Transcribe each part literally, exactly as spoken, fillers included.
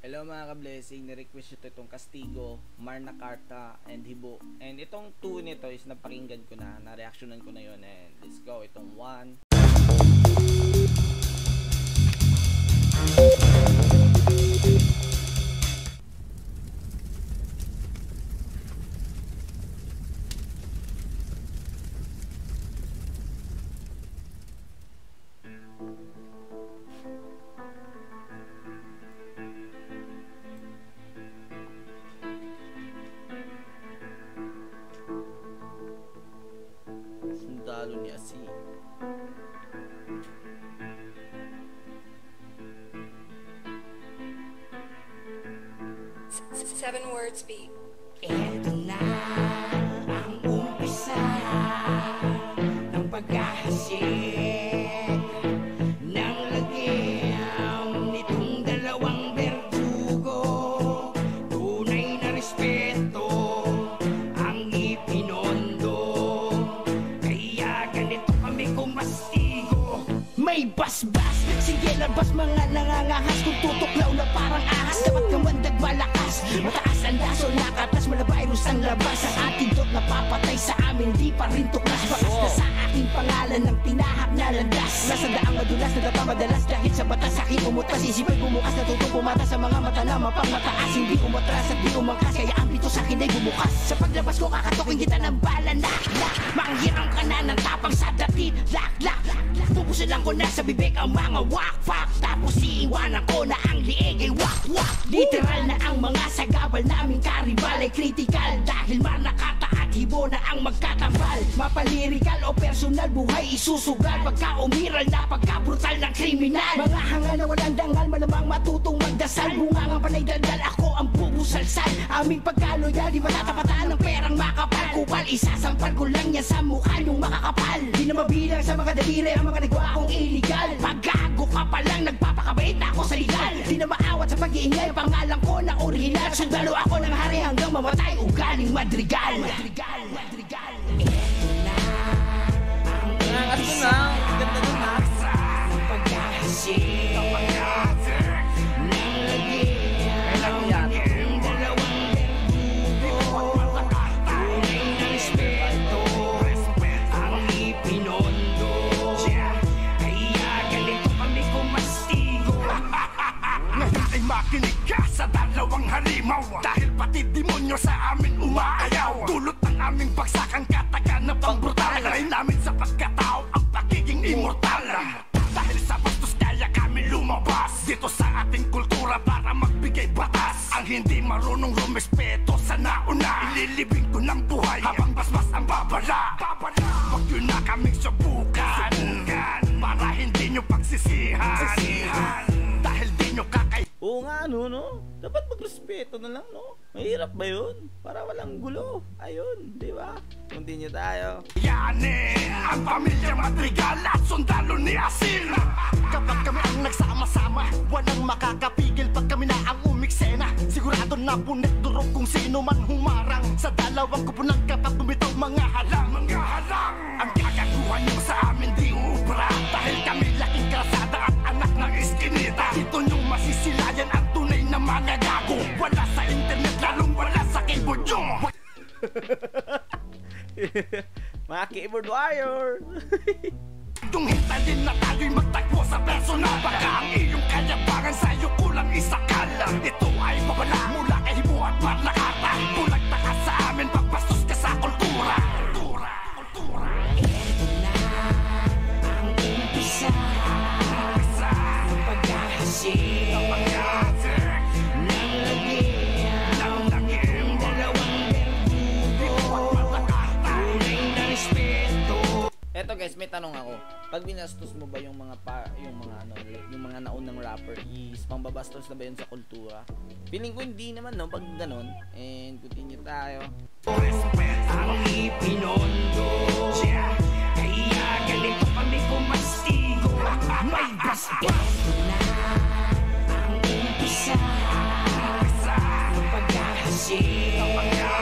Hello mga ka-blessing, ni-request ito itong Castigo, Magna Carta, and Hibo. And itong two nito is napakinggan ko na, na-reactionan ko na yun. And let's go, itong one. Sundalo ni Asi. Seven words beat. Eto na ang umpisa ng paghahasik ng lagim nitong dalawang berdugo. Tunay na respeto ang ipinondo, kaya ganito kami kumastigo. May basbas, sige labas mga nangangahas. Kung tutuklaw na parang ahas, dapat kamandag malakas. Mataas ang laso, nakatas, malavirus ang labas. Ang ating dot napapatay sa amin, di pa rin tuklas. Bakas na sa aking pangalan ng tinahak na landas. Nasa daang madulas na napamadalas dahil sa batas aking umutas. Isipay bumukas, natutong pumata sa mga mata na mapang mataas. Hindi umatras at di umangkas, kaya ang pito sa akin ay bumukas. Sa paglabas ko kakatukin kita ng bala. Lak, lak, manghirang ka na ng tapang sa datin. Lak, lak, lak, lak, pupusilang ko na sa bibig ang mga wak-fak. Tapos iiwanan ko na ang liig ay wak-wak. Literal na ang mga sagabal naming karibal ay critical, dahil manakata at hibo na ang magkatambal. Mapalirikal o personal, buhay isusugal pagka umiral na pagka-brutal ng kriminal. Mga hanga na walang dangal, malamang matutong magdasal. Bungangang panay daldal, ako ang bubusalsal. Aming pagkaloyal, di matatapatan ng perang makapal. Kupal, isasampal ko lang yan sa mukha niyong makakapal. Di na mabilang sa mga daliri ang mga nagawa kong illegal. Paggago ka pa lang, nagpapakabait na ako sa legal. Di na maawat sa pag-iingay, pangalan ko na original. Sundalo ako ng hari hanggang mamatay, ugaling madrigal. Madrigal, madrigal. Eto na ang umpisa ng paghahasik ng lagim ng dalawang berdugo. Tunay na respeto ang ipinondo, kaya ganito kami kumastigo. Ngayon ay makinig ka sa dalawang halimaw, dahil pati demonyo sa amin umaayaw. Dulot ng aming bagsakang katagan na pang-brutal, ay namin sa pagkatao ang pagiging immortal. Dahil sa bastos kaya kami lumabas dito sa ating kultura para magbigay batas. Ang hindi marunong rumespeto sa nauna, ililibing ko ng buhay habang basbas ang babala. Huwag yun na kaming subukan, para hindi nyo pagsisihan. Dahil di nyo kakay... Oo nga, no, no? Dapat magrespeto na lang, no? Mahirap ba yun? Para walang gulo. Ayun, di ba? Continue tayo. Yanin ang pamilya Madrigal at sundalo ni Asin. Kapag kami ang nagsama-sama, walang makakapigil pag kami na ang umiksena. Sigurado na punit durog kung sino man humarang sa dalawang kupunan kapag bumitaw mga halang. Mga halang ang gagaguhan nyo sa amin, di ubra, dahil kami laking krasada at anak ng iskinita. Dito nyo masisilayan ang tunay na mga gago. Wala sa internet, lalong wala sa keyboard nyo. Mga keyboard warrior. Yung hintalin na tayo'y magtagpo sa personal, baka ang iyong kayabangan sa'yo kulang isakala. Ito ay babala mula kay Hibo at Magna Carta. Bulag takas sa amin, pagbastos ka sa kultura. Kultura, kultura. Eto na ang umpisa ng paghahasik ng lagim ng dalawang berdugo. Tunay na respeto. Eto guys, may tanong ako. Pag binastos mo ba yung mga pa, yung mga ano, yung mga naunang rapper, is pambabastos na ba yun sa kultura? Feeling ko hindi naman, no, pag ganon. And continue tayo. Ang ipinondo, kaya ganito kami kumastigo. May basbas. Ito na ang umpisa ng paghahasik ng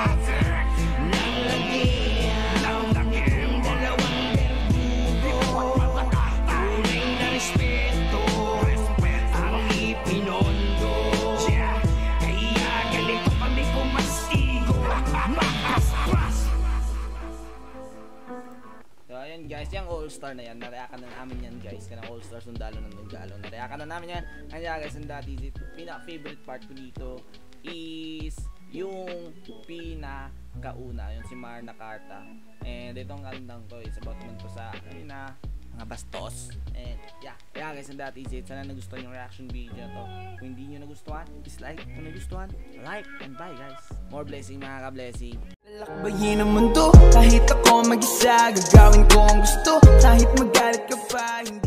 lagim ng dalawang berdugo. Tunay na respeto ang ipinondo, yan guys, yung all-star na yan, nareakan na namin yan guys, kanang all-star sundalo ng Nunggalo, nareakan na namin yan. Kaya guys, ang dati, pinaka-favorite part ko dito is yung pinakauna, yung si Magna Carta. And itong kantang to is about naman to sa kanina, mga bastos. And yeah, kaya guys, and that is it. Sana nagustuhan yung reaction video na to. Kung hindi nyo nagustuhan, dislike. Kung nagustuhan, like. And bye guys. More blessing mga ka-blessing. Lalakbayin ang mundo, kahit ako mag-isa, gagawin ko ang gusto, kahit magalit ka pa, hindi